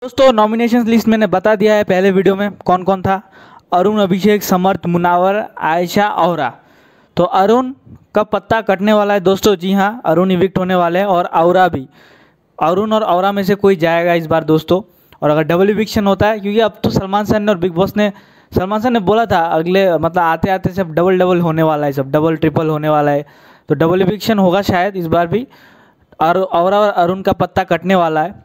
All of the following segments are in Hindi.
दोस्तों नॉमिनेशंस लिस्ट मैंने बता दिया है पहले वीडियो में कौन कौन था। अरुण, अभिषेक, समर्थ, मुनावर, आयशा, औरा। तो अरुण का पत्ता कटने वाला है दोस्तों। जी हाँ, अरुण इविक्ट होने वाले हैं और औरा भी। अरुण और औरा में से कोई जाएगा इस बार दोस्तों। और अगर डबल इविक्शन होता है, क्योंकि अब तो सलमान खान ने और बिग बॉस ने, सलमान खान ने बोला था अगले मतलब आते आते सब डबल डबल होने वाला है, सब डबल ट्रिपल होने वाला है। तो डबल इविक्शन होगा शायद इस बार भी। और औरा और अरुण का पत्ता कटने वाला है।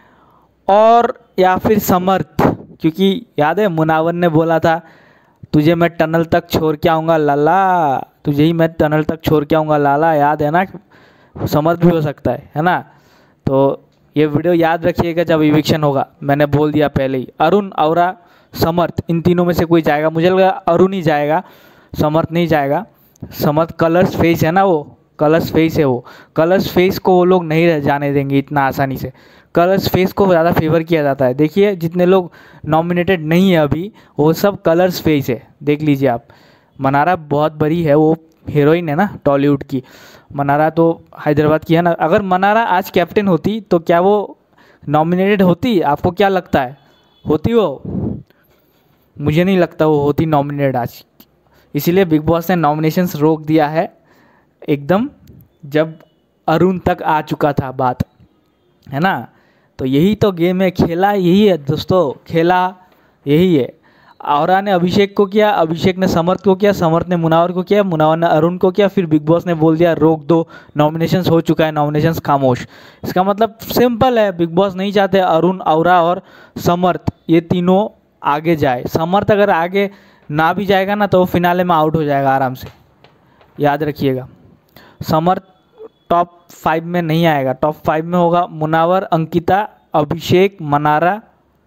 और या फिर समर्थ, क्योंकि याद है मुनावर ने बोला था तुझे मैं टनल तक छोड़ के आऊँगा लाला, तुझे ही मैं टनल तक छोड़ के आऊँगा लाला, याद है ना। समर्थ भी हो सकता है ना। तो ये वीडियो याद रखिएगा जब इविक्शन होगा, मैंने बोल दिया पहले ही। अरुण, औरा, समर्थ, इन तीनों में से कोई जाएगा। मुझे लगा अरुण ही जाएगा, समर्थ नहीं जाएगा। समर्थ कलर्स फेस है ना, वो कलर्स फेस है। वो कलर्स फेस को वो लोग नहीं रह जाने देंगे इतना आसानी से। कलर्स फेस को ज़्यादा फेवर किया जाता है। देखिए जितने लोग नॉमिनेटेड नहीं है अभी, वो सब कलर्स फेस है, देख लीजिए आप। मनारा बहुत बड़ी है, वो हीरोइन है ना टॉलीवुड की। मनारा तो हैदराबाद की है ना। अगर मनारा आज कैप्टन होती तो क्या वो नॉमिनेटेड होती? आपको क्या लगता है, होती वो? मुझे नहीं लगता वो होती नॉमिनेटेड आज। इसीलिए बिग बॉस ने नॉमिनेशंस रोक दिया है एकदम, जब अरुण तक आ चुका था बात, है ना। तो यही तो गेम है, खेला यही है दोस्तों, खेला यही है। औरा ने अभिषेक को किया, अभिषेक ने समर्थ को किया, समर्थ ने मुनावर को किया, मुनावर ने अरुण को किया। फिर बिग बॉस ने बोल दिया रोक दो, नॉमिनेशंस हो चुका है, नॉमिनेशंस खामोश। इसका मतलब सिंपल है, बिग बॉस नहीं चाहते अरुण, औरा और समर्थ ये तीनों आगे जाए। समर्थ अगर आगे ना भी जाएगा ना तो वो फिनाले में आउट हो जाएगा आराम से, याद रखिएगा। समर्थ टॉप 5 में नहीं आएगा। टॉप 5 में होगा मुनावर, अंकिता, अभिषेक, मनारा,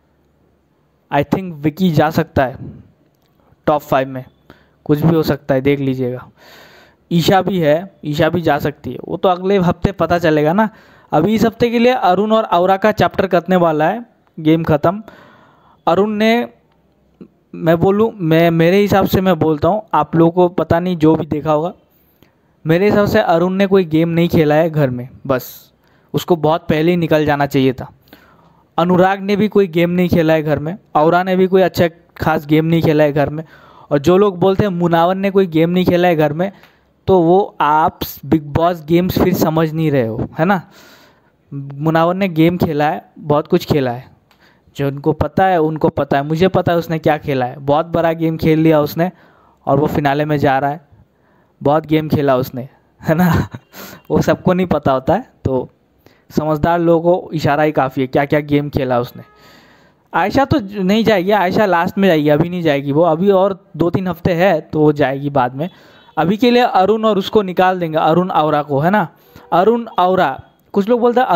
आई थिंक विकी जा सकता है टॉप 5 में, कुछ भी हो सकता है, देख लीजिएगा। ईशा भी है, ईशा भी जा सकती है, वो तो अगले हफ्ते पता चलेगा ना। अभी इस हफ्ते के लिए अरुण और औरा का चैप्टर कटने वाला है, गेम ख़त्म। अरुण ने, मैं बोलूँ, मेरे हिसाब से मैं बोलता हूँ, आप लोगों को पता नहीं जो भी देखा होगा, मेरे हिसाब से अरुण ने कोई गेम नहीं खेला है घर में, बस उसको बहुत पहले ही निकल जाना चाहिए था। अनुराग ने भी कोई गेम नहीं खेला है घर में, औरा ने भी कोई अच्छा खास गेम नहीं खेला है घर में। और जो लोग बोलते हैं मुनावर ने कोई गेम नहीं खेला है घर में, तो वो आप बिग बॉस गेम्स फिर समझ नहीं रहे हो, है ना। मुनावर ने गेम खेला है, बहुत कुछ खेला है, जो उनको पता है उनको पता है। मुझे पता है उसने क्या खेला है, बहुत बड़ा गेम खेल लिया उसने और वो फिनाले में जा रहा है। बहुत गेम खेला उसने, है ना। वो सबको नहीं पता होता है, तो समझदार लोगों को इशारा ही काफ़ी है क्या क्या गेम खेला उसने। आयशा तो नहीं जाएगी, आयशा लास्ट में जाएगी, अभी नहीं जाएगी वो, अभी और 2-3 हफ्ते है तो वो जाएगी बाद में। अभी के लिए अरुण और उसको निकाल देंगे, अरुण औरा को, है ना। अरुण औरा, कुछ लोग बोलते हैं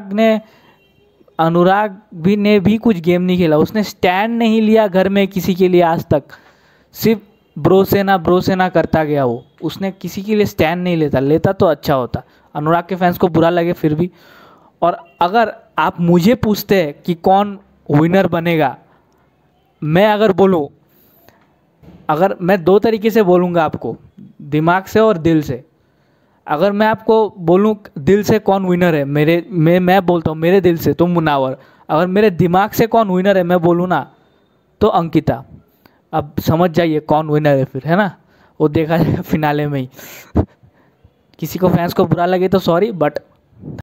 अनुराग भी ने भी कुछ गेम नहीं खेला, उसने स्टैंड नहीं लिया घर में किसी के लिए आज तक, सिर्फ ब्रोसेना करता गया वो, उसने किसी के लिए स्टैंड नहीं लेता तो अच्छा होता। अनुराग के फैंस को बुरा लगे फिर भी। और अगर आप मुझे पूछते हैं कि कौन विनर बनेगा, मैं अगर बोलूँ, अगर मैं 2 तरीके से बोलूँगा आपको, दिमाग से और दिल से। अगर मैं आपको बोलूँ दिल से कौन विनर है, मैं बोलता हूँ मेरे दिल से तो मुनावर। अगर मेरे दिमाग से कौन विनर है मैं बोलूँ ना, तो अंकिता। अब समझ जाइए कौन विनर है फिर, है ना। वो देखा जाएगा फिनाले में ही। किसी को फैंस को बुरा लगे तो सॉरी, बट